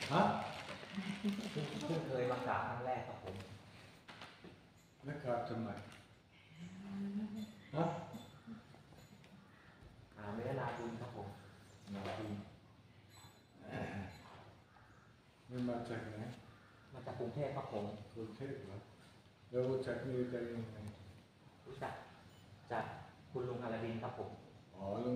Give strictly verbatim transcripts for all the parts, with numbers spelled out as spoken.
ฮะเพิ่งเคยมากราบครั้งแรกครับผมแล้วกราบทำไมฮะหาเนื้อนาบุญครับผมนาบุญมันมาจากไหนมาจากกรุงเทพครับผมกรุงเทพเหรอแล้วรู้จักนี่ได้ยังไงรู้จักจากคุณลุงอาลาดินครับผมอ๋อลุง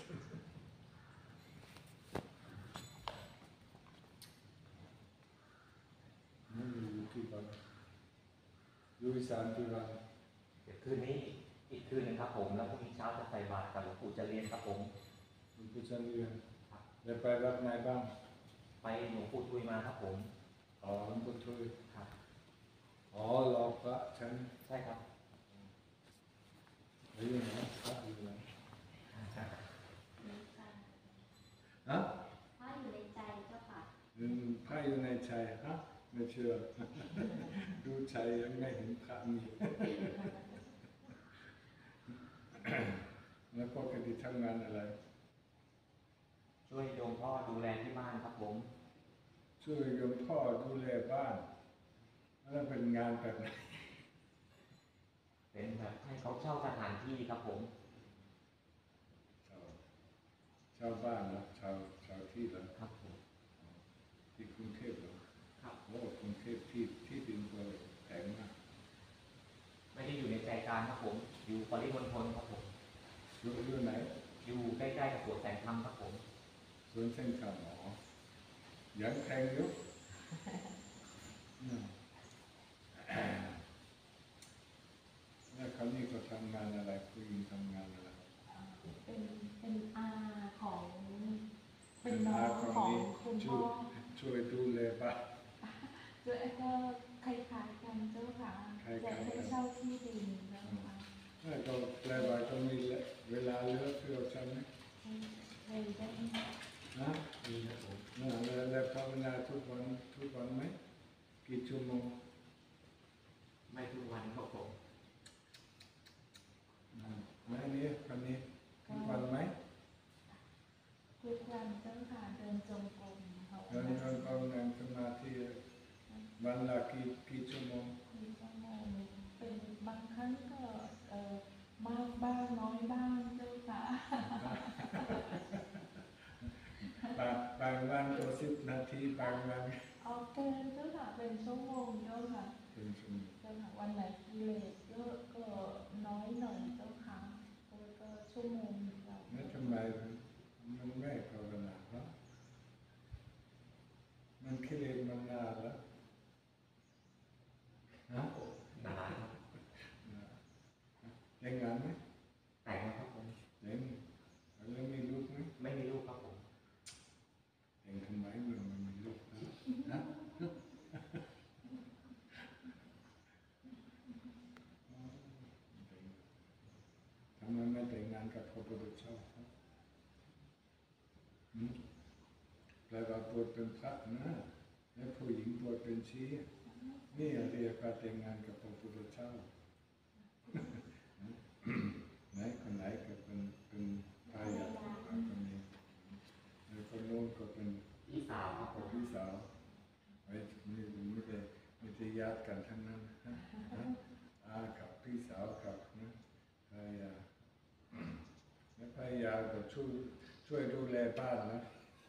นี่อยู่ที่บ้านอยู่อีสานที่บ้านเดี๋ยวคืนนี้อีกคืนหนึงครับผมแล้วพรุ่งนี้เช้าจะใส่บาตรกับหลวงปู่จะเรียนครับผมหลวงปู่จันเรียนแล้วไปวัดไหนบ้างไปหลวงปู่ทุยมาครับผมอ๋อหลวงปู่ทุยครับอ๋อรอพระฉันใช่ครับแล้วยังไงพระอยู่ไหนฮะพระอยู่ในใจเจ้าค่ะพระอยู่ในใจฮะไม่เชื่อดูใจยังไม่เห็นพระมีแล้วปกติทำงานอะไรช่วยโยมพ่อดูแลที่บ้านครับผมช่วยโยมพ่อดูแลบ้านแล้วเป็นงานแบบไหนเป็นแบบให้เขาเช่าสถานที่ครับผมชาวชาวบ้านนะชาวชาวที่เหรอครับผมที่กรุงเทพเหรอครับโอ้กรุงเทพที่ที่ดินก็แพงมากไม่ได้อยู่ในใจกลางครับผมอยู่ปริมณฑลครับผมอยู่อยู่ไหนอยู่ใกล้ๆกับสวนแสงธรรมครับผมสวนเส้นขาวหมอยังแพงอยู่แล้วเขานี่ก็ทำงานอะไรผู้หญิงทำงานอะไรเป็นเป็นอาของเป็นน้องของคุณพ่อช่วยดูแลบ้านช่วยก็คล้ายๆกันเจ้าค่ะจะให้เช่าที่ดินเจ้าค่ะแล้วก็แปลว่าต้องมีเวลาเหลือเพื่อฉันไหมเลยได้นะมีครับผมแล้วแล้วภาวนาทุกวันทุกวันไหมกี่ชั่วโมงไม่ทุกวันครับผมแม่นี้คนนี้ทุกวันไหมทุกวันเจ้าค่ะเดินจงกรมเดินจงกรมนั่งสมาธิวันละกี่กี่ชั่วโมงกี่ชั่วโมงเป็นบางครั้งก็เอ่อมากบ้างน้อยบ้างเจ้าค่ะบางบางวันก็สิบนาทีบางวันเอาเกินเจ้าค่ะเป็นชั่วโมงเจ้าค่ะเป็นชั่วโมงเจ้าค่ะวันไหนกิเลสเยอะก็น้อยหน่อยเจ้าค่ะก็ชั่วโมงเดียวแล้วทำไมมันไม่ภาวนาเพราะมันกิเลสมันนานแล้วฮะนานแต่งงานไหมแต่งครับผมแต่งแล้วมีลูกไหมไม่มีลูกครับผมแต่งทำไมเมื่อมันมีลูกนะทำไมไม่แต่งงานกับพระพุทธเจ้าแปลว่าบวชเป็นพระนะและผู้หญิงบวชเป็นชีนี่เรียกว่าแต่งงานกับพระพุทธเจ้าไหนคนไหนก็เป็นเป็นภรรยาคนนี้แล้วคนโน้นก็เป็นพี่สาวครับผมพี่สาวไอ้นี่ไม่ได้ไม่ได้ญาติกันทั้งนั้นอากับพี่สาวกับนะภรรยาและภรรยาก็ช่วยช่วยดูแลบ้านนะ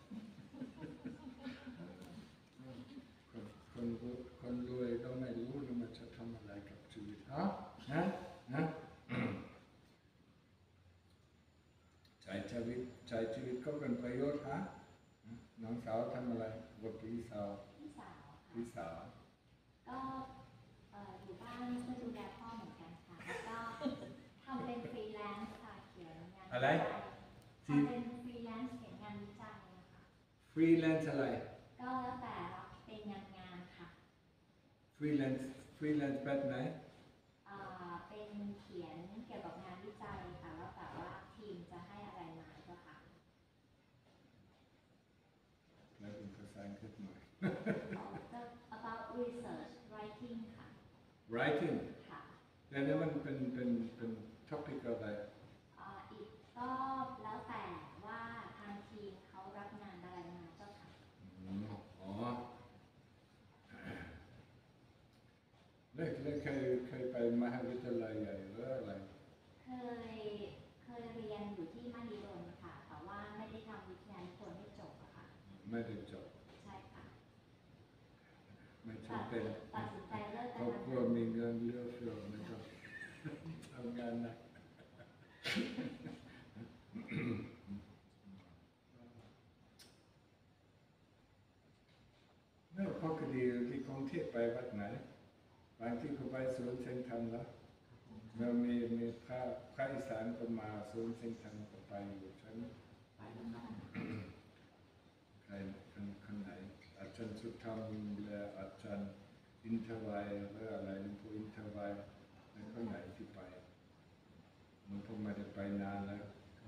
คนคนรวยก็ไม่รู้ว่ามันจะทำอะไรกับชีวิตฮะนะนะใช้ชีวิตใช้ชีวิตก็เป็นประโยชน์ฮะน้องสาวทำอะไรกับพี่สาวพี่สาวพี่สาวก็อยู่บ้านช่วยดูแลพ่อเหมือนกันค่ะแล้วก็ทำเป็นฟรีแลนซ์ค่ะเขียนงานอะไรทำเป็นฟรีแลนซ์เขียนงานวิจัยนะคะฟรีแลนซ์อะไรก็แล้วแต่รับเป็นงานงานค่ะฟรีแลนซ์ฟรีแลนซ์แบบไหนเป็นเขียนเกี่ยวกับงานวิจัยค่ะแล้วแต่ว่าทีมจะให้อะไรมาก็ค่ะแล้วเป็นภาษาอังกฤษหน่อย about research writing ค่ะ writing ค่ะแล้วนี่มันเป็นเป็นเป็น topic อะไรอีกก็แล้วแต่ว่าทางทีมเขารับงานอะไรมาเจ้าค่ะอ๋อแล้วแล้วเคยเคยไปมหาวิทยาลัยใหญ่หรืออะไรเคยเคยเรียนอยู่ที่มหิดลค่ะแต่ว่าไม่ได้ทำวิทยานิพนธ์ให้จบอะค่ะไม่ได้จบใช่ค่ะไม่ตัดจำเป็นตัดสินใจเลิกคกัรนอบครัวมีเงินเหลือเฟือไม่ต้องทำงานหนะแล้วพอคดีที่กรุงเทพไปวัดไหนบางที่เขาไปสวนเชียงธรรมแล้วเรามีมีพระพระอีสานก็มาสวนเชียงธรรมก็ไปอยู่ชั้นไปนะครับใครคนคนไหนอาจารย์สุธรรมและอาจารย์อินทวัยหรืออะไรหลวงปู่อินทวัยและคนไหนที่ไปมันก็ไม่ได้ไปนานแล้ว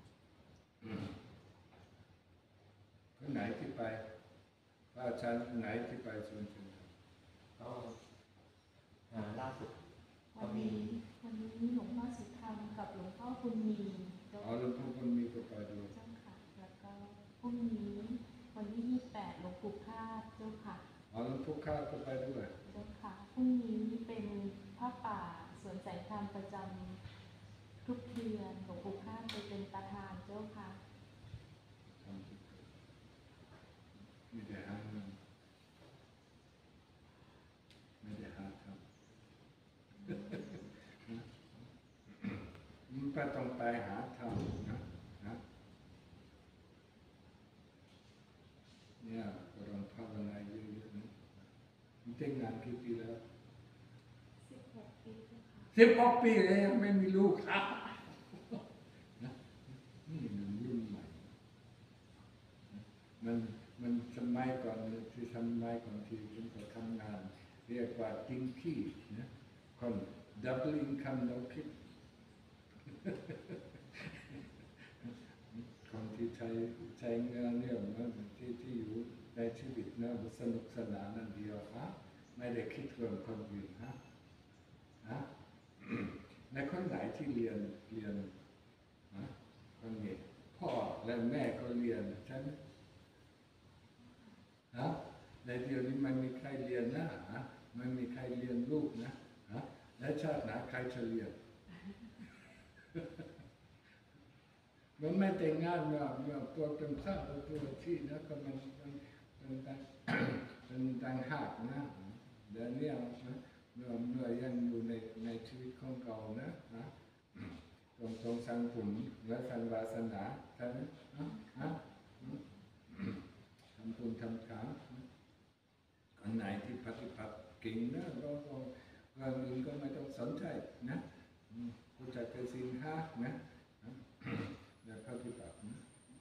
คนไหนที่ไปพระอาจารย์ไหนที่ไปสวนเชียงธรรมก็อ่าล่าสุดก็วันมีนี้วันนี้หลวงพ่อสุธรรมกับหลวงพ่อบุญมีเจ้าอ๋อหลวงพ่อคนมีก็ไปด้วยเจ้าค่ะ แล้วก็พรุ่งนี้วันที่ยี่สิบแปดหลวงปู่คาดเจ้าค่ะอ๋อหลวงพ่อข้าก็ไปด้วยเจ้าค่ะพรุ่งนี้เป็นพระป่าสวนแสงธรรมประจำทุกเดือนหลวงปู่คาดไปเป็นประธานเจ้าค่ะทำทุกคนไม่ได้หาเงินไม่ได้หาทำ มันก็ต้องไปหาทำนะนะเนี่ยก็ต้องภาวนาเยอะๆนะมันแต่งงานกี่ปีแล้วสิบหกปีเจ้าค่ะสิบหกปีเลยยังไม่มีลูกครับนะนี่มันรุ่นใหม่นะมันมันสมัยก่อนที่สมัยก่อนที่ผมก็ทำงานเรียกว่าติ้งขี้นะคน double income no kid คนที่ใช้ใช้เงินเนี่ยมันที่ที่อยู่ในชีวิตนะสนุกสนานนั่นเดียวฮะไม่ได้คิดเรื่องคนอื่นฮะฮะ ในคนไหนที่เรียนเรียนฮะคนนี้พ่อและแม่ก็เรียนใช่ไหมฮะในเดียวนี้มันมีใครเรียนนะฮะมันมีใครเรียนลูกนะฮะและชาติหน้าใครจะเรียน มันไม่แต่งงานเมื่อเมื่อตัวเป็นพระตัวที่นะก็มันมันมันต่าง มันต่างหากนะเดี๋ยวนี้นะเมื่อเมื่อยังอยู่ในในชีวิตของเรานะนะตรงตรงสังผุนและสังวาสนาใช่ไหมนะนะทำบุญทำทานอันไหนที่ปฏิบัติเก่งนะเราก็เรื่องอื่นก็ไม่ต้องสนใจนะรู้จักเป็นสิ่งห้านะแล้วปฏิบัตินะ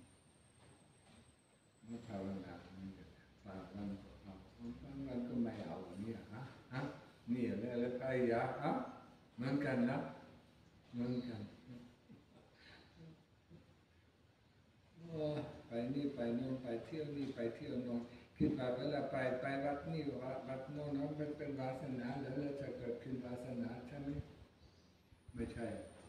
มาภาวนาบางวันบางวันก็ไม่เอาเนี่ยฮะฮะนี่แล้วแล้วไปยาฮะเหมือนกันนะเหมือนกันไปนี่ไปโน่นไปเที่ยวนี่ไปเที่ยวโน่นคิดว่าเวลาไปไปวัดนี่วัดวัดโน่นนั้นเป็นเป็นวาสนาแล้วเราจะเกิดขึ้นวาสนาใช่ไหมไม่ใช่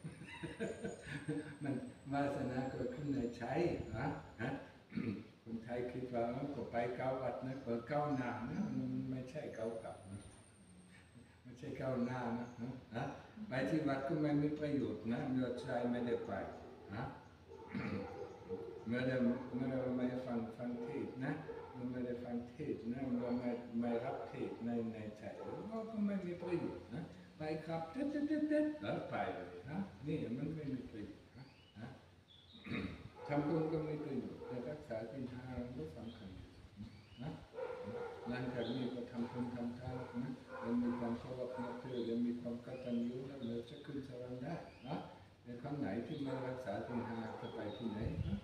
มันวาสนาเกิดขึ้นในใจฮะฮะ คนไทยคิดว่าก็ไปเก้าวัดนะเปิดเก้าหน้านะมันไม่ใช่เก้ากลับนะไม่ใช่เก้าหน้านะฮะไปที่วัดก็ไม่มีประโยชน์นะเมื่อใจไม่ได้ไปฮะ เมื่อได้เมื่อไม่ฟังฟังเทศนะเมื่อไม่ได้ฟังเทศนะเมื่อไม่ไม่รับเทศในในใจก็ไม่มีประโยชน์นะไปครับเด็ดเด็ดเด็ดเด็ดแล้วไปเลยนะนี่มันไม่มีประโยชน์นะนะ ทำบุญก็ไม่ประโยชน์แต่รักษาศีลห้าก็สำคัญที่สุดนะหลังจากนี้ก็ทำบุญทำทานนะแล้วมีความเคารพนับถือแล้วมีความกตัญญูแล้วเราจะขึ้นสวรรค์ได้นะในครั้งไหนที่ไม่รักษาศีลห้าจะไปที่ไหนนะ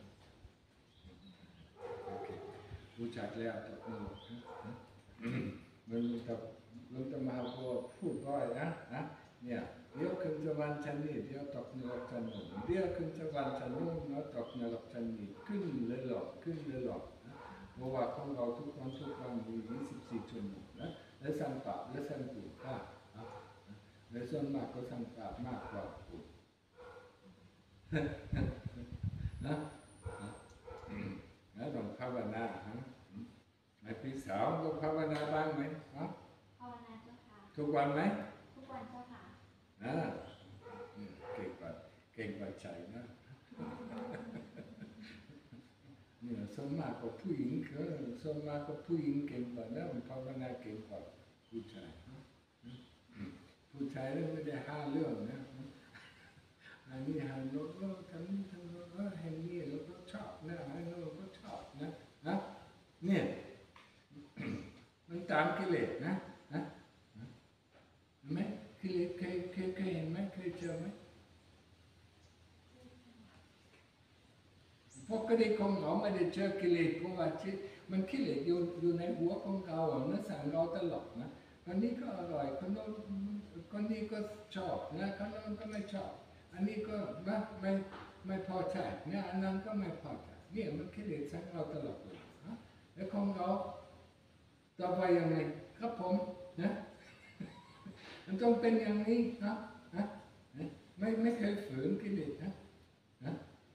โอเครู้จักแล้วตกมือนะมันรู้จักรู้จักมหาโพธิ์พูดบ่อยนะนะเนี่ยเดี๋ยวขึ้นสวรรค์ชั้นนี้เดี๋ยวตกนรกชั้นนู้นเดี๋ยวขึ้นสวรรค์ชั้นนู้นแล้วตกนรกชั้นนี้ขึ้นเลยหลอกขึ้นเลยหลอกนะเพราะว่าของเราทุกวันทุกวันมียี่สิบสี่ชั่วโมงนะและสร้างบาปและสร้างบุญค่ะนะและส่วนมากก็สร้างบาปมากกว่าบุญนะนะต้องภาวนาฮะไอ้พี่สาวต้องภาวนาบ้างไหมฮะภาวนาเจ้าค่ะทุกวันไหมทนะเก่งกว่าเก่งกว่าใจนะเนี่ยสมมากกว่าผู้หญิงเขาสมมากกว่าผู้หญิงเก่งกว่านะมันภาวนาเก่งกว่าผู้ชายผู้ชายแล้วไม่ได้ห้าเรื่องนะอันนี้หาโน้ตโน้ตทำนี้ทำโน้ตแห่งนี้เราก็ชอบนะอันโน้ตก็ชอบนะนะเนี่ยมันตามกิเลสนะนะเห็นไหมกิเลสเคยเคยเคยเห็นไหมเคยเจอไหมพวกกระดิกของเราไม่ได้เจอกิเลสเพราะว่ามันกิเลสอยู่อยู่ในหัวของเราเนื้อสั่งเราตลอดนะคนนี้ก็อร่อยคนโน้นคนนี้ก็ชอบนะคนโน้นก็ไม่ชอบอันนี้ก็ไม่ไม่ไม่พอใจเนี่ยอันนั้นก็ไม่พอใจเนี่ยมันกิเลสสั่งเราตลอดเลยนะแล้วของเราต่อไปยังไงครับผมนะมันต้องเป็นอย่างนี้นะนะไม่ไม่เคยฝืนกิเลสนะนะ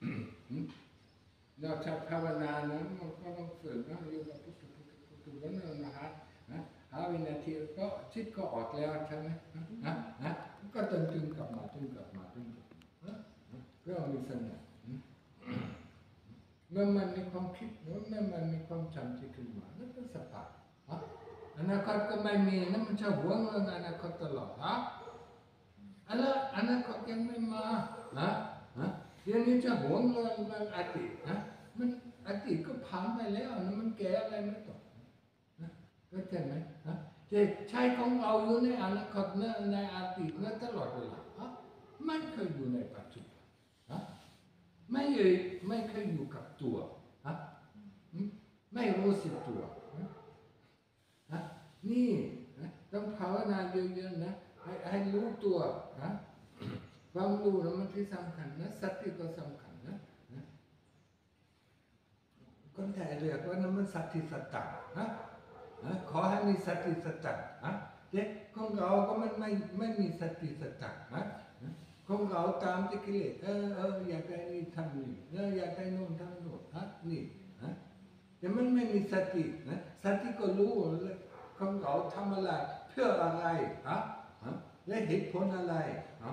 นอกจากภาวนานะมันก็ต้องฝืนนะอยู่กับพุทธพุทธพุทธวันนั้นนะฮะนะหาวินาทีก็จิตก็ออกแล้วใช่ไหมนะนะก็ตึงตึงกลับมาตึงกลับมาตึงกลับมาเรื่องมีสนะเมื่อมันมีความคิดเมื่อมันมีความจำที่ขึ้นมาแล้วก็สภาพอนาคตก็ไม่มีนั่นมันจะหวงเรื่องอนาคตตลอดฮะอันนั้นอนาคตยังไม่มานะนะเดี๋ยวนี้จะหวงเรื่องเรื่องอดีตนะมันอดีตก็ผ่านไปแล้วนะมันแก่อะไรไม่ต่อนะก็ใช่ไหมนะจะใช้ของเราอยู่ในอนาคตนะในอดีตนะตลอดเวลาฮะไม่เคยอยู่ในปัจจุบันนะไม่เคยไม่เคยอยู่กับตัวฮะไม่รู้สึกตัวนะนี่นะต้องภาวนาเยอะๆนะให้ให้รู้ตัวนะความรู้นะมันที่สำคัญนะสติก็สำคัญนะนะคนไทยเรียกว่านั้นมันสติสัจจะนะนะขอให้มีสติสัจจะนะเด็กของเราก็มันไม่ไม่มีสติสัจจะนะของเราตามที่กิเลสเออเอออยากได้นี่ทำนี่เอออยากได้โน่นทำโน่นฮะนี่นะแต่มันไม่มีสตินะสติก็รู้เลยของเราทำอะไรเพื่ออะไรฮะฮะและเหตุผลอะไรฮะ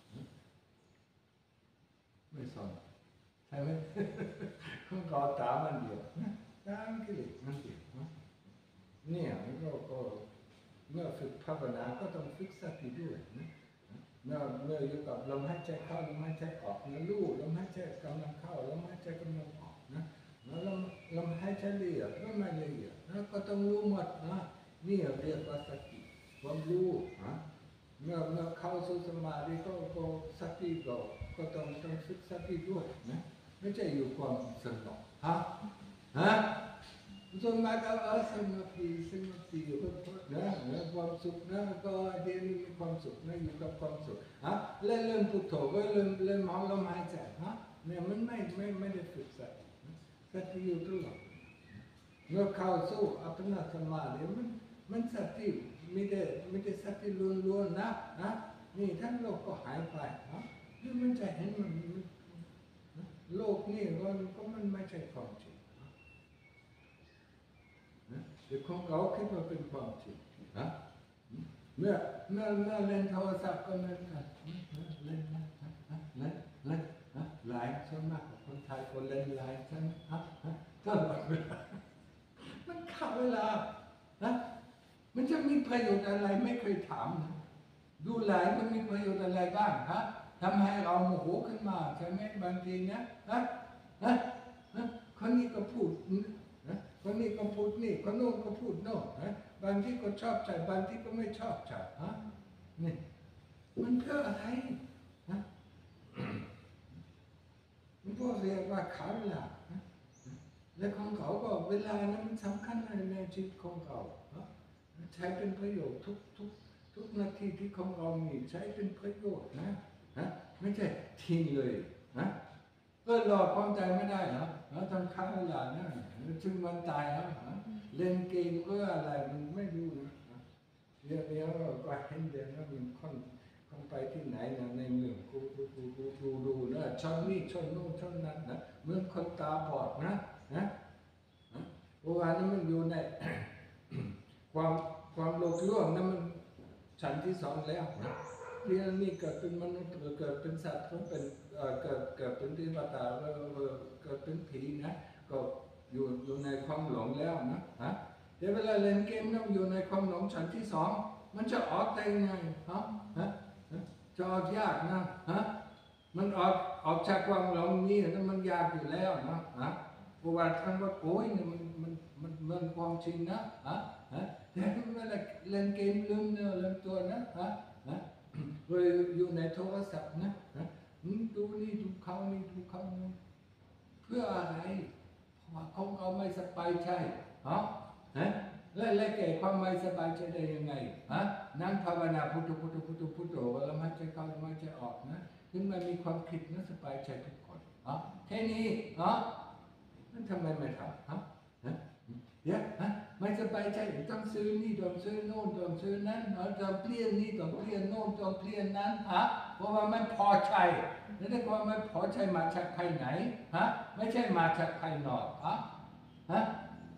ไม่สอนใช่ไหมของเราตามมันเดียวตามกิเลสมันเดียวเนี่ยเราก็เมื่อฝึกภาวนาก็ต้องฝึกสติด้วยนะเมื่อเมื่ออยู่กับลมหายใจเข้าลมหายใจออกนะรู้ลมหายใจกำลังเข้าลมหายใจกำลังออกนะแล้วลมลมหายใจละเอียดก็ไม่ละเอียดนะก็ต้องรู้หมดนะนี่เรียกว่าสติความรู้นะเมื่อเมื่อเข้าสู่สมาธิก็ก็สติก็ก็ต้องต้องฝึกสติด้วยนะไม่ใช่อยู่ความสงบฮะฮะส่วนมากก็เออสงบดีสงบดีอยู่เพื่อนะนะความสุขนะก็เดี๋ยวนี้มีความสุขนะอยู่กับความสุขฮะเล่นเล่นพุทโธก็เล่นเล่นมองลมหายใจฮะเนี่ยมันไม่ไม่ไม่ได้ฝึกสติสติอยู่ตลอดเมื่อเข้าสู่อัปปนาสมาธิมันมันสติไม่ได้ไม่ได้สติล้วนๆนะนะนี่ทั้งโลกก็หายไปฮะนี่มันจะเห็นมันโลกนี่มันก็มันไม่ใช่ความจริงแต่ของเขาคิดว่าเป็นความจริงนะเมื่อเมื่อเมื่อเล่นโทรศัพท์ก็เล่นกันเล่นนะเล่นเล่นนะหลายส่วนมากคนไทยคนเล่นหลายใช่ไหมฮะตลอดเวลามันขาดเวลานะมันจะมีประโยชน์อะไรไม่เคยถามนะดูหลายมันมีประโยชน์อะไรบ้างฮะทำให้เราโมโหขึ้นมาใช่ไหมบางทีนะนะนะนะคนนี้ก็พูดนะคนนี้ก็พูดนี่คนโน้นก็พูดโน่นนะบางที่ก็ชอบใจบางที่ก็ไม่ชอบใจฮะนี่มันเพื่ออะไรนะมันก็เรียกว่าขาดเวลาและของเขาก็เวลานั้นมันสำคัญในชีวิตของเขาใช้เป็นประโยชน์ทุกทุกทุกนาทีที่ของเรามีใช้เป็นประโยชน์นะนะไม่ใช่ทิ้งเลยนะก็รอความใจไม่ได้นะแล้วทำค้าเวลานะถึงวันตายแล้วเล่นเกมก็อะไรมันไม่รู้นะเดี๋ยวเดี๋ยวก็เห็นเดี๋ยวนะมันค่อนค่อนไปที่ไหนนะในเมืองกูดูดูดูดูดูนะชนนี่ชนโน่นชนนั้นนะเหมือนคนตาบอดนะนะเพราะว่านั้นมันอยู่ใน ความความโลภล่วงนั้นมันชั้นที่สองแล้วนะเรียนนี่เกิดเป็นมนุษย์เกิดเป็นสัตว์ก็เป็นเกิดเกิดเป็นเทวดาเกิดเป็นผีนะก็อยู่อยู่ในความหลงแล้วนะฮะเดี๋ยวเวลาเล่นเกมนะอยู่ในความหลงชั้นที่สองมันจะออกได้ยังไงฮะฮะจะออกยากนะฮะมันออกออกจากความหลงนี้นะมันยากอยู่แล้วนะฮะเพราะว่าทั้งว่าโอ้ยเนี่ยมันมันมันมันความจริงนะฮะฮะแต่เวลาเล่นเกมลืมเนื้อลืมตัวนะฮะฮะเลยอยู่ในโทรศัพท์นะฮะดูนี่ดูเขานี่ดูเขานี่เพื่ออะไรเพราะว่าเขาเขาไม่สบายใจฮะฮะและและแก่ความไม่สบายใจได้ยังไงฮะนั่งภาวนาพุทโธพุทโธพุทโธพุทโธแล้วมันจะเข้ามันจะออกนะถึงมันมีความคิดนะสบายใจทุกคนฮะแค่นี้ฮะนั่นทำไมไม่ทำฮะฮะเดี๋ยวฮะไม่สบายใจต้องซื้อนี่ต้องซื้อโน่นต้องซื้อนั้นต้องเปลี่ยนนี่ต้องเปลี่ยนโน่นต้องเปลี่ยนนั้นฮะเพราะว่ามันพอใจแล้วถ้าความไม่พอใจมาจากภายไหนฮะไม่ใช่มาจากภายนอกฮะฮะ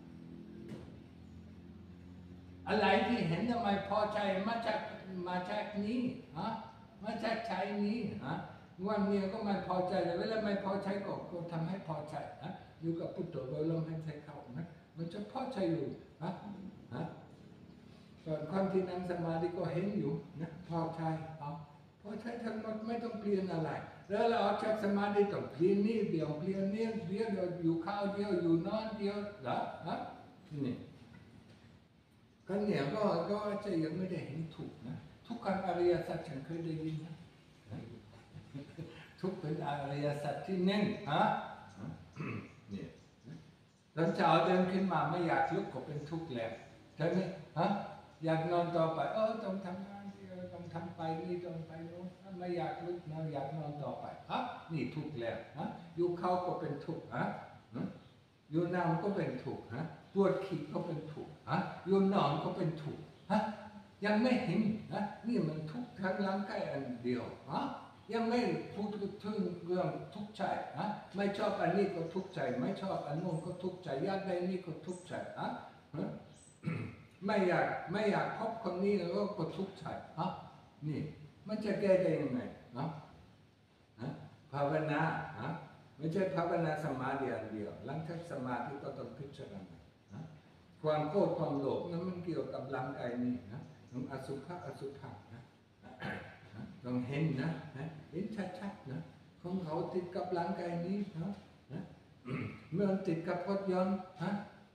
อะไรที่เห็นทำไมพอใจมาจากมาจากนี้ฮะมาจากใจนี้ฮะวันเมียก็ไม่พอใจแต่เวลาไม่พอใจก็ก็ทำให้พอใจฮะอยู่กับพุทโธลมหายใจเข้านะมันจะพอใจอยู่ฮะฮะส่วนคนที่นั่งสมาธิก็เห็นอยู่นะพอใจเอาพอใจทั้งหมดไม่ต้องเปลี่ยนอะไรแล้วเราออกจากสมาธิต้องเปลี่ยนนี่เดียวเปลี่ยนนี่เดียวอยู่ข้าวเดียวอยู่นอนเดียวเหรอฮะนี่กันเนี่ยก็ก็จะยังไม่ได้เห็นถูกนะทุกการอริยสัจฉันเคยได้ยินนะทุกเป็นอริยสัจที่หนึ่งฮะเนี่ยตอนเช้าเดินขึ้นมาไม่อยากลุกก็เป็นทุกข์แล้วใช่ไหมฮะอยากนอนต่อไปเออต้องทำงานที่ต้องทำไปนี่ต้องไปโน้นไม่อยากลุกนะอยากนอนต่อไปฮะนี่ทุกข์แล้วฮะอยู่เข้าก็เป็นทุกข์ฮะอยู่นั่งก็เป็นทุกข์ฮะปวดขี้ก็เป็นทุกข์ฮะอยู่นอนก็เป็นทุกข์ฮะยังไม่เห็นฮะนี่มันทุกข์ทั้งร่างกายอันเดียวฮะยังไม่พูดถึงเรื่องทุกข์ใจฮะไม่ชอบอันนี้ก็ทุกข์ใจไม่ชอบอันโน้นก็ทุกข์ใจอยากได้นี่ก็ทุกข์ใจฮะไม่อยากไม่อยากพบคนนี้แล้วก็ทุกข์ใจฮะนี่มันจะแก้ได้ยังไงฮะภาวนาฮะไม่ใช่ภาวนาสมาธิอันเดียวหลังจากสมาธิก็ต้องพิจารณาความโกรธความโลภนั้นมันเกี่ยวกับร่างกายนี่นะอสุภะอสุภะนะต้องเห็นนะเห็นชัดๆนะของเขาติดกับร่างกายนี้นะเมื่อติดกับรถยนต์นะ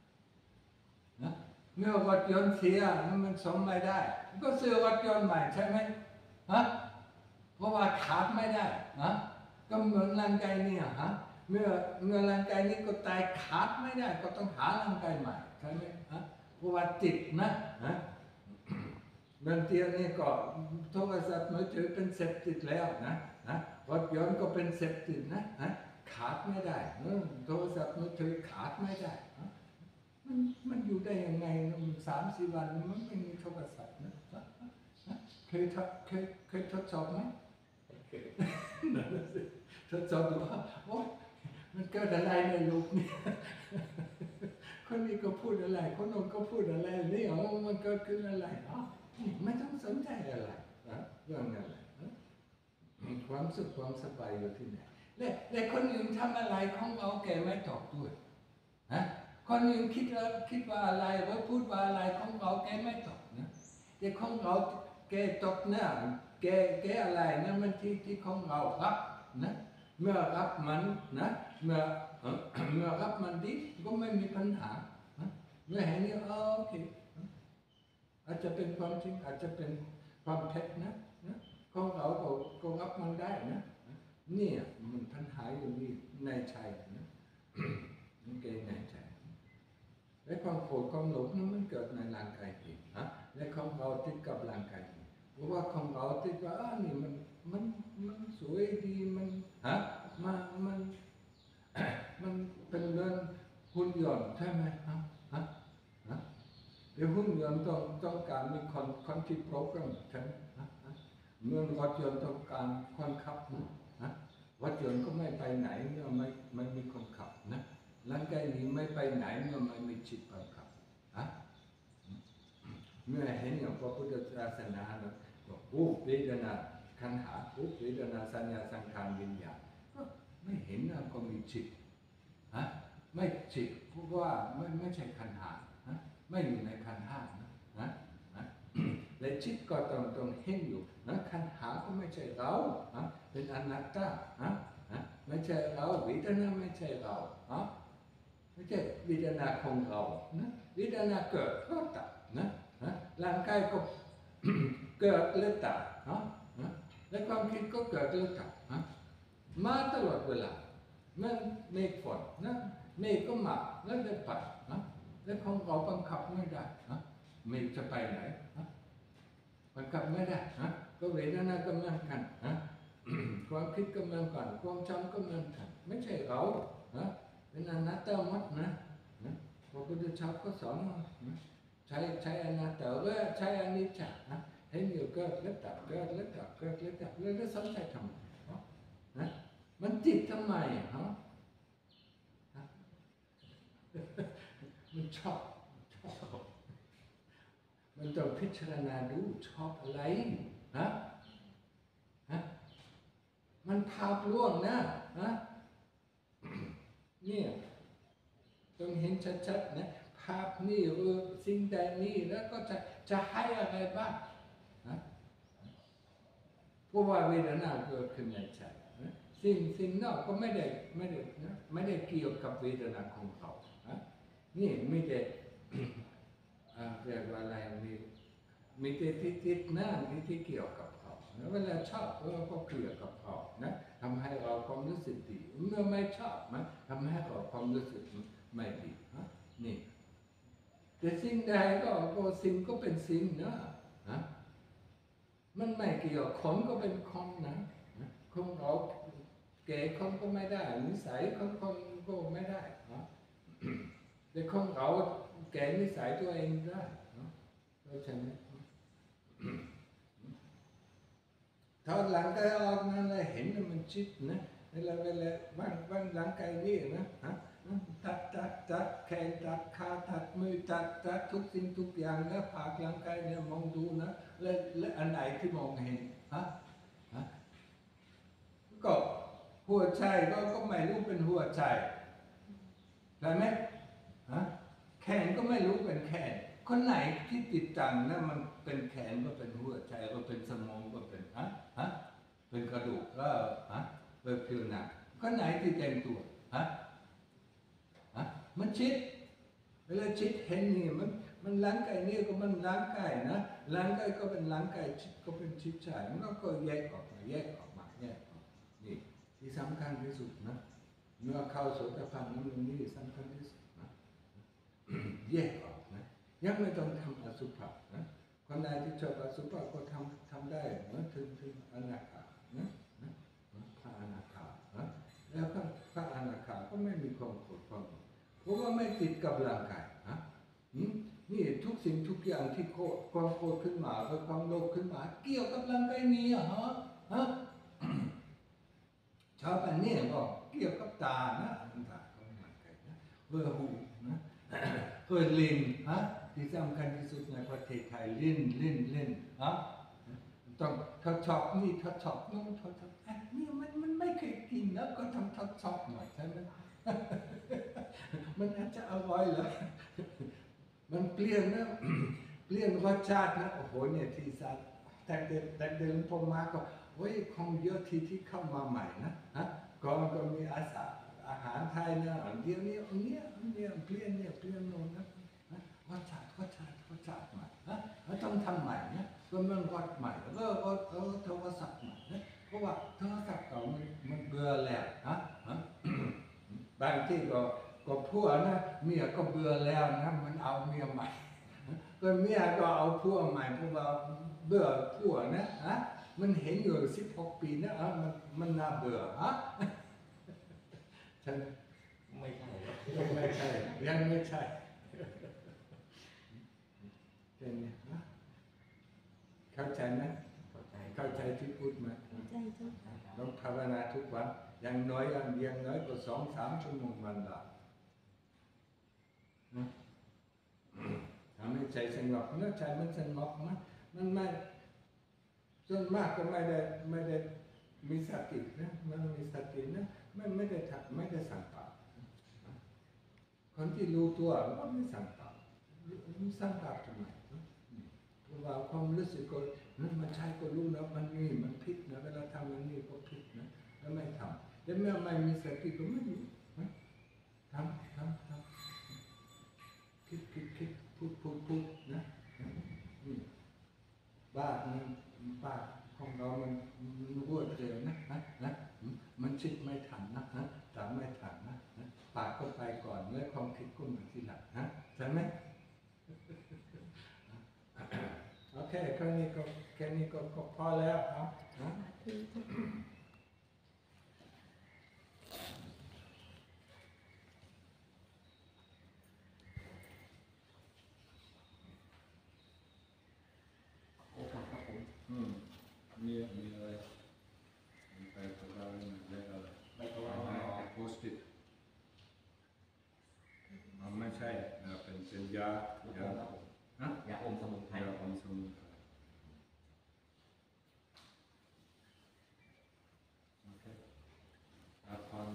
เมื่อรถยนต์เสียมันซ่อมไม่ได้ก็ซื้อรถยนต์ใหม่ใช่ไหมฮะเพราะว่าขาดไม่ได้นะก็เหมือนร่างกายนี่ฮะเมื่อเมื่อร่างกายนี้ก็ตายขาดไม่ได้ก็ต้องหาร่างกายใหม่ใช่ไหมฮะเพราะว่าติดนะฮะบางทีนี่ก็โทรศัพท์มือถือเป็นเสพติดแล้วนะนะรถยนต์ก็เป็นเสพติดนะนะขาดไม่ได้โทรศัพท์มือถือขาดไม่ได้มันมันอยู่ได้ยังไงสามสี่วันมันไม่มีโทรศัพท์นะเคยเคยเคยทดสอบไหมทดสอบดูว่าโอ้มันเกิดอะไรในโลกนี้คนนี้ก็พูดอะไรคนโน้นก็พูดอะไรนี่อ๋อมันเกิดขึ้นอะไรอ๋อไม่ต้องสนใจอะไรเรื่องอะไรความสุขความสบายอยู่ที่ไหนและและคนอื่นทำอะไรของเราแกไม่ตอบด้วยนะคนอื่นคิดว่าคิดว่าอะไรว่าพูดว่าอะไรของเราแกไม่ตอบนะแต่ของเราแกตอบนะแกแกอะไรนะมันที่ที่ของเรารับนะเมื่อรับมันนะเมื่อเมื่อรับมันดีก็ไม่มีปัญหาเมื่อเห็นนี่โอเคอาจจะเป็นความจริงอาจจะเป็นความเท็จนะนะของเราก็ก็รับมันได้นะนี่มันปัญหาอยู่นี่ในใจนะมันเกิดในใจและความโกรธความหลงนั้นมันเกิดในร่างกายเองนะและของเราติดกับร่างกายเพราะว่าของเราติดว่าอ่านี่มันมันมันสวยดีมันฮะมันมันมันเป็นเรื่องหุ่นยนต์ใช่ไหมฮะฮะฮะเดี๋ยวหุ่นยนต์ต้องต้องการมีคนคนที่โปรแกรมใช่ไหมฮะเมื่อรถยนต์ต้องการคนขับนะฮะรถยนต์ก็ไม่ไปไหนเมื่อไม่ไม่มีคนขับนะร่างกายนี้ไม่ไปไหนเมื่อไม่มีจิตบังคับฮะเมื่อเห็นอย่างพระพุทธศาสนานะก็โอ้เวทนาขันหารูปเวทนาสัญญาสังขารวิญญาณก็ไม่เห็นนะก็มีจิตฮะไม่จิตเพราะว่าไม่ไม่ใช่ขันหาฮะไม่อยู่ในขันห้านะนะนะและจิตก็ต้องต้องเห็นอยู่นะขันหาก็ไม่ใช่เราฮะเป็นอนัตตาฮะฮะไม่ใช่เราเวทนาไม่ใช่เราฮะไม่ใช่เวทนาของเรานะเวทนาเกิดก็ดับนะนะร่างกายก็ เกิดและดับฮะฮะและความคิดก็เกิดและดับฮะมาตลอดเวลามันเมฆฝนนะเมฆก็มาแล้วจะไปนะและของเราบังคับไม่ได้นะเมฆจะไปไหนนะบังคับไม่ได้นะก็เวทนาก็เหมือนกันนะความคิดก็เหมือนกันความจำก็เหมือนกันไม่ใช่เรานะเป็นอนัตตาหมดนะนะพระพุทธเจ้าก็สอนนะใช้ใช้อนัตตาหรือใช้อนิจจ์นะเห็นอยู่เกิดแล้วดับเกิดแล้วดับเกิดแล้วดับแล้วแล้วสนใจทำไมนะมันติดทำไมฮะมันชอบชอบมันต้องพิจารณาดูชอบอะไรฮะฮะมันภาพลวงนะฮะเนี่ยต้องเห็นชัดๆนะภาพนี่เออสิ่งใดนี่แล้วก็จะจะให้อะไรบ้างนะเพราะว่าเวทนาเกิดขึ้นในใจนะสิ่งสิ่งนอกก็ไม่ได้ไม่ได้นะไม่ได้เกี่ยวกับเวทนาของเขานะนี่ไม่ได้ เรียกว่าอะไรมีมีแต่ที่ติดนะมีที่เกี่ยวกับเขาเวลาชอบเออก็เกี่ยวกับเขานะทำให้เราความรู้สึกดีเมื่อไม่ชอบมันทำให้เราความรู้สึกไม่ดีนะนี่แต่สิ่งใดก็ก็สิ่งก็เป็นสิ่งนะนะมันไม่เกี่ยวคนก็เป็นคนนะคนเราแก่คนก็ไม่ได้นิสัยคนคนก็ไม่ได้นะแต่คนเราแก่นิสัยตัวเองได้เข้าใจไหมถ้าหลังกายออกนั่นเลยเห็นมันชิดนะเวลาเวลาวันวันหลังกายนี่นะฮะตัดตัดตัดแขนตัดขาตัดมือตัดตัดทุกสิ่งทุกอย่างแล้วผ่าหลังกายเนี่ยมองดูนะและและอันไหนที่มองเห็นฮะฮะก็หัวใจก็ก็ไม่รู้เป็นหัวใจใช่ไหมฮะแขนก็ไม่รู้เป็นแขนคนไหนที่ติดตังนะมันเป็นแขนก็เป็นหัวใจก็เป็นสมองก็เป็นฮะฮะเป็นกระดูกก็ฮะเป็นผิวหนังคนไหนที่เต็มตัวฮะฮะมันชิดเวลาชิดเห็นนี่มันมันร่างกายนี่ก็มันร่างกายนะร่างกายก็เป็นร่างกายชิดก็เป็นชิดใจมันก็แยกออกมาแยกออกมาแยกออกนี่ที่สำคัญที่สุดนะเมื่อเข้าโสตปัฏฐานมันนี่สำคัญที่สุดนะแยกออกนะยังไม่ต้องทำอสุภะนะคนใดที่ชอบอสุภะก็ทำทำได้นะถึงถึงอนาคานะนะพระอนาคานะแล้วก็พระอนาคาก็ไม่มีความโกรธความเพราะว่าไม่ติดกับร่างกายนะนี่ทุกสิ่งทุกอย่างที่ความโกรธขึ้นมาหรือความโลภขึ้นมาเกี่ยวกับร่างกายนี้อ่ะฮะฮะชาวบ้านนี่ก็เกี่ยวกับตานะตาของร่างกายนะเพื่อหูนะเพื่อลิ้นฮะที่สำคัญที่สุดในประเทศไทยลิ้นลิ้นลิ้นฮะต้องทดสอบนี่ทดสอบนู่นทดสอบอ่ะนี่มันมันไม่เคยกินนะก็ทำทดสอบหน่อยใช่ไหม มันอาจจะอร่อยเหรอ มันเปลี่ยนนะ เปลี่ยนรสชาตินะโอ้โหเนี่ยที่สัตว์แต่เดินแต่เดินพอมาก็โอ้ยของเยอะที่ที่เข้ามาใหม่นะฮะก่อนก็มีอาสาอาหารไทยนะอันเดียวนี้อันเนี้ยอันเนี้ยเปลี่ยนเนี่ยเปลี่ยนโน่นนะรสชาติรสชาติรสชาติใหม่นะเราต้องทำใหม่นะก็มันรสใหม่แล้วก็เออโทรศัพท์ใหม่นะเพราะว่าโทรศัพท์เก่ามันมันเบื่อแล้วฮะฮะ บางที่ก็ก็ผัวนะเมียก็เบื่อแล้วนะมันเอาเมียใหม่ก็เมียก็เอาผัวใหม่เพราะว่าเบื่อผัวนะฮะมันเห็นอยู่สิบหกปีนะมันมันน่าเบื่อฮะฉันไม่ใช่หรอกไม่ใช่ยังไม่ใช่เป็นไงฮะเข้าใจไหมเข้าใจเข้าใจที่พูดไหมใจเจ้าค่ะต้องภาวนาทุกวันอย่างน้อยอย่างเดียวน้อยกว่าสองสามชั่วโมงวันละนะทำให้ใจสงบเมื่อใจมันสงบมันมันไม่ส่วนมากก็ไม่ได้ไม่ได้มีสตินะมันมีสตินะไม่ไม่ได้ทำไม่ได้สั่งบาปคนที่รู้ตัวก็ไม่สั่งบาปมันสั่งบาปทำไมเพราะว่าความรู้สึกก็นั้นมันใช่ก็รู้นะมันนี่มันผิดนะเวลาทำมันนี่ก็ผิดนะแล้วไม่ทำแต่เมื่อไม่มีสติก็ไม่รู้นะทำทำทำคิดคิดคิดพูดพูดพูดนะนี่บ้านมันบ้านของเรามันรวดเร็วนะนะนะมันคิดไม่ทันนะนะตามไม่ทันนะนะปากก็ไปก่อนแล้วความคิดก็มาทีหลังนะใช่ไหม โอเคแค่นี้ก็แค่นี้ก็ก็พอแล้วครับนะสาธุเจ้าค่ะโอกาสครับผมอืมมีมีอะไรมีไปพวกเราเนี่ยเรียกอะไรไม่ต้องรอโพสต์อิทมันไม่ใช่นะเป็นเป็นยาทุกคยานครับผมฮะยาอมสมุนไพรยาอมสมุนไพรโอเคอาพร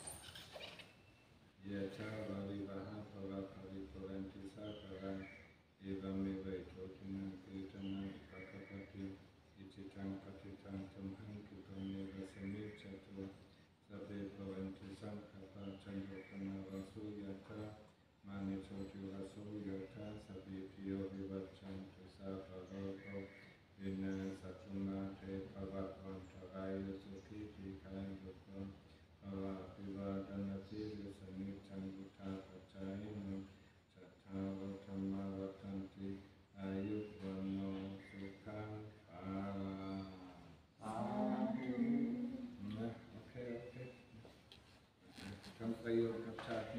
ยะชาวาริวหาภวะภริปุเรนติสาคารังเอวเมวัยโชตินังเกตนังปะกปติอิจิตังปฏิตังตุมหังคิปะเมวะสมิจจตุสัพเพภวันตุสังฆปะจันโทปนาวาสุยะถามานิโชติวาสุยะถาสัพพิติโยวิวัชชันตุสัพพะโรโควินาศตุมาเตภวัตวันตรายสุขีติกายุโกภวะอภิวาทนาสิริสนิจังวุธาปัจจายโนสัทธาวะธรรมาวัฏันติอายุวันโนสุขังภาลังสาธุนะโอเคโอเคทำประโยชน์กับชาตินี้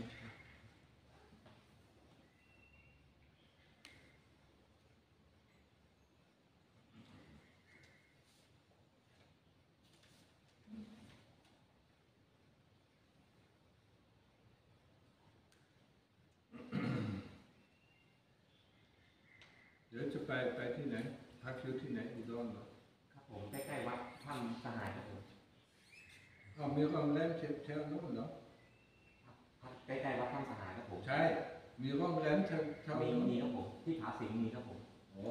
เดี๋ยวจะไปไปที่ไหนพักอยู่ที่ไหนอุดรเหรอครับผมใกล้ๆวัดถ้ำสหายครับผมอ๋อมีโรงแรมแถวๆนู้นเหรอครับใกล้ๆวัดถ้ำสหายครับผมใช่ มีโรงแรมแถวแถวมีนู้นมีครับผมที่ผาสิงมีครับผมโอ้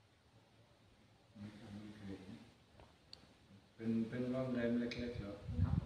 ไม่เคยเห็นเป็นเป็นโรงแรมเล็กๆเหรอครับ